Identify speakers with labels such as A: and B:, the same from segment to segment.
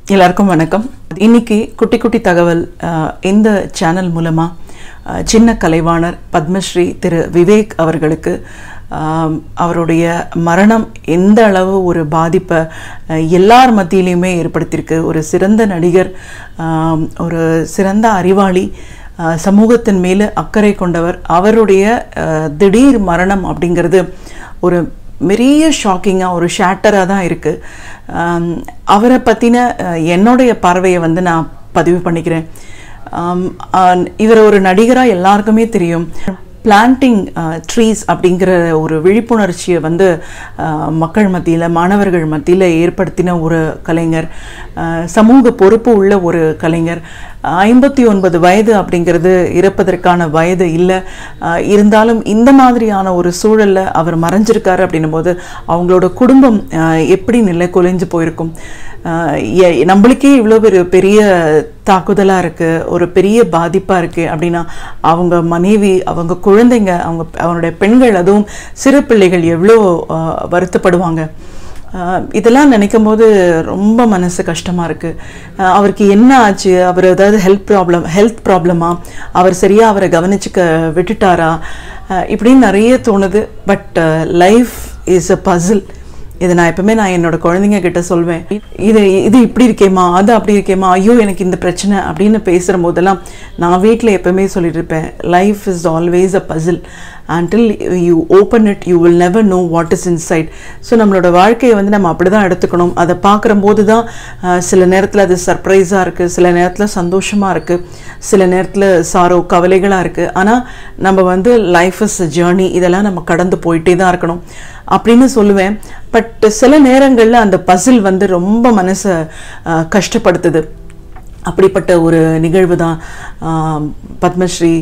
A: எல்லாருக்கும் வணக்கம். இன்னைக்கு குட்டி குட்டி தகவல் இந்த சேனல் மூலமா சின்ன கலைவாணர் பத்மஸ்ரீ திரு விவேக் அவர்களுக்கு அவருடைய மரணம் எந்த அளவு ஒரு பாதிப்பை எல்லார் மத்தியிலையுமே ஏற்படுத்தியிருக்கு. ஒரு சிறந்த நடிகர், ஒரு சிறந்த அறிவாளி, சமூகத்தின் மேலே அக்கறை கொண்டவர். அவருடைய திடீர் மரணம் அப்படிங்கிறது ஒரு பெரிய ஷாக்கிங்காக, ஒரு ஷேட்டராக தான் இருக்குது. அவரை பற்றின என்னுடைய பார்வையை நான் பதிவு பண்ணிக்கிறேன். இவர் ஒரு நடிகராக எல்லாருக்குமே தெரியும். பிளான்டிங் ட்ரீஸ் அப்படிங்கிற ஒரு விழிப்புணர்ச்சியை மக்கள் மத்தியில், மாணவர்கள் மத்தியில் ஏற்படுத்தின ஒரு கலைஞர், சமூக பொறுப்பு உள்ள ஒரு கலைஞர். 59 வயது அப்படிங்கிறது இறப்பதற்கான வயது இல்லை. இருந்தாலும் இந்த மாதிரியான ஒரு சூழலில் அவர் மறைஞ்சிருக்காரு அப்படின்னும் போது அவங்களோட குடும்பம் எப்படி நிலை குலைஞ்சு போயிருக்கும். நம்மளுக்கே இவ்வளோ பெரிய தாக்குதலாக இருக்குது, ஒரு பெரிய பாதிப்பாக இருக்குது அப்படின்னா அவங்க மனைவி, அவங்க குழந்தைங்க, அவனுடைய பெண்கள், அதுவும் சிறு பிள்ளைகள் எவ்வளோ வருத்தப்படுவாங்க. இதெல்லாம் நினைக்கும் போது ரொம்ப மனசு கஷ்டமாக இருக்குது. அவருக்கு என்ன ஆச்சு? அவர் ஏதாவது ஹெல்த் ப்ராப்ளமா? அவர் சரியாக அவரை கவனிச்சுக்க விட்டுட்டாரா? இப்படின்னு நிறைய தோணுது. But life is a puzzle. இதை நான் எப்பவுமே என்னோட குழந்தைங்க கிட்ட சொல்வேன். இது இப்படி இருக்கேம்மா, அது அப்படி இருக்கேம்மா, ஐயோ எனக்கு இந்த பிரச்சனை அப்படின்னு பேசுகிற போதெல்லாம் நான் வீட்டில் எப்பவுமே சொல்லிட்டு இருப்பேன், life is always a puzzle. until you open it you will never know what is inside. So நம்மளோட வாழ்க்கையை நம்ம அப்படி தான் எடுத்துக்கணும். அதை பார்க்குற போது தான் சில நேரத்தில் அது சர்ப்ரைஸாக இருக்குது, சில நேரத்தில் சந்தோஷமாக இருக்குது, சில நேரத்தில் கவலைகளாக இருக்குது. ஆனால் நம்ம லைஃப் இஸ் அ ஜேர்னி, இதெல்லாம் நம்ம கடந்து போயிட்டே தான் இருக்கணும் அப்படின்னு சொல்லுவேன். பட் சில நேரங்களில் அந்த பசில் ரொம்ப மனசை கஷ்டப்படுத்துது. அப்படிப்பட்ட ஒரு நிகழ்வு தான் பத்மஸ்ரீ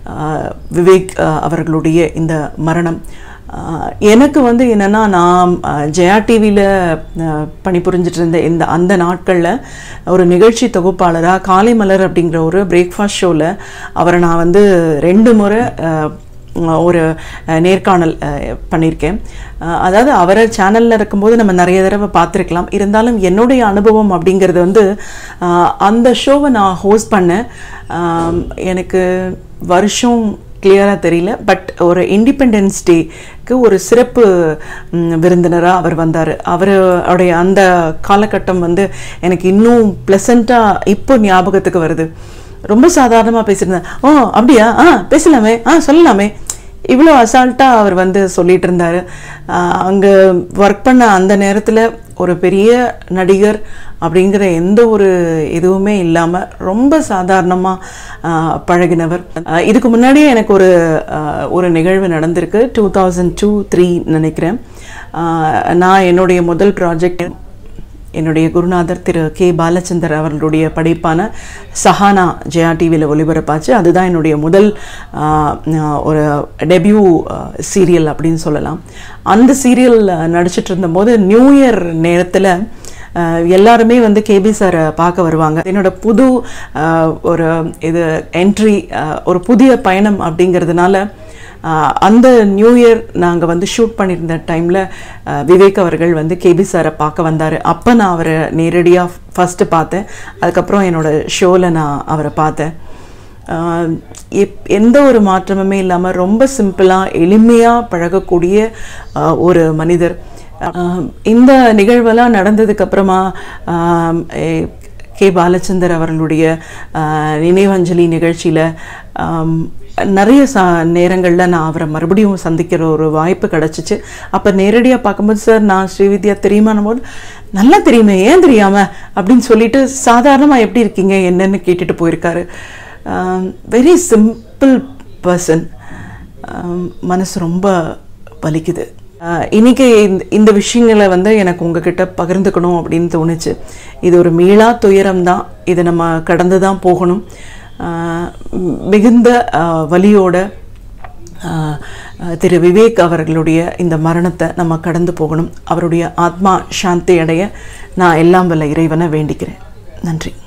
A: விவேக் அவர்களுடைய இந்த மரணம். எனக்கு என்னென்னா, நான் ஜெயா டிவியில் பணிபுரிஞ்சிட்டு இருந்த அந்த நாட்களில் ஒரு நிகழ்ச்சி தொகுப்பாளராக காலை மலர் அப்படிங்கிற ஒரு பிரேக்ஃபாஸ்ட் ஷோவில் அவரை நான் 2 முறை ஒரு நேர்காணல் பண்ணியிருக்கேன். அதாவது அவரை சேனலில் இருக்கும்போது நம்ம நிறைய தடவை பார்த்துருக்கலாம். இருந்தாலும் என்னுடைய அனுபவம் அப்படிங்கிறது அந்த ஷோவை நான் ஹோஸ்ட் பண்ணேன். எனக்கு வருஷம் கிளியராக தெரியல. பட் ஒரு இண்டிபெண்டன்ஸ் டேக்கு ஒரு சிறப்பு விருந்தினராக அவர் வந்தார். அவருடைய அந்த காலகட்டம் எனக்கு இன்னும் ப்ளசண்ட்டாக இப்போ ஞாபகத்துக்கு வருது. ரொம்ப சாதாரணமாக பேசியிருந்தேன். ஓ அப்படியா, பேசலாமே, சொல்லலாமே, இவ்வளோ அசால்ட்டாக அவர் சொல்லிட்டு இருந்தார். அங்கே ஒர்க் பண்ண அந்த நேரத்தில் ஒரு பெரிய நடிகர் அப்படிங்கிற எந்த ஒரு இதுவுமே இல்லாமல் ரொம்ப சாதாரணமாக பழகினவர். இதுக்கு முன்னாடியே எனக்கு ஒரு நிகழ்வு நடந்திருக்கு. 2002-03 நினைக்கிறேன். நான் என்னுடைய முதல் ப்ராஜெக்ட் என்னுடைய குருநாதர் திரு கே பாலச்சந்தர் அவர்களுடைய படைப்பான சஹானா ஜெயா டிவியில் ஒளிபரப்பாச்சு. அதுதான் என்னுடைய முதல் ஒரு டெபியூ சீரியல் அப்படின்னு சொல்லலாம். அந்த சீரியல் நடிச்சிட்டு இருந்தபோது நியூ இயர் நேரத்தில் எல்லாருமே கேபி சாரை பார்க்க வருவாங்க. என்னோட புது ஒரு என்ட்ரி, ஒரு புதிய பயணம் அப்படிங்கிறதுனால அந்த நியூ இயர் நாங்கள் ஷூட் பண்ணியிருந்த டைமில் விவேக் அவர்கள் கேபி சாரை பார்க்க வந்தார். அப்போ நான் அவரை நேரடியாக ஃபஸ்ட்டு பார்த்தேன். அதுக்கப்புறம் என்னோடய ஷோவில் நான் அவரை பார்த்தேன். எந்த ஒரு மாற்றமுமே இல்லாமல் ரொம்ப சிம்பிளாக எளிமையாக பழகக்கூடிய ஒரு மனிதர். இந்த நிகழ்வெல்லாம் நடந்ததுக்கப்புறமா கே பாலச்சந்தர் அவர்களுடைய நினைவஞ்சலி நிகழ்ச்சியில் நிறைய நேரங்களில் நான் அவரை மறுபடியும் சந்திக்கிற ஒரு வாய்ப்பு கிடச்சிச்சு. அப்போ நேரடியாக பார்க்கும்போது, சார் நான் ஸ்ரீவித்யா தெரியுமானும் போது, நல்லா தெரியுமே, ஏன் தெரியாமல் அப்படின்னு சொல்லிட்டு சாதாரணமாக எப்படி இருக்கீங்க என்னன்னு கேட்டுட்டு போயிருக்காரு. Very simple person. மனசு ரொம்ப வலிக்குது. இன்றைக்கி இந்த விஷயங்களை எனக்கு உங்ககிட்ட பகிர்ந்துக்கணும் அப்படின்னு தோணுச்சு. இது ஒரு மீளா துயரம் தான். இதை நம்ம கடந்து தான் போகணும். மிகுந்த வலியோட திரு விவேக் அவர்களுடைய இந்த மரணத்தை நம்ம கடந்து போகணும். அவருடைய ஆத்மா சாந்தி அடைய நான் எல்லாம் வல்ல இறைவனை வேண்டிக்கிறேன். நன்றி.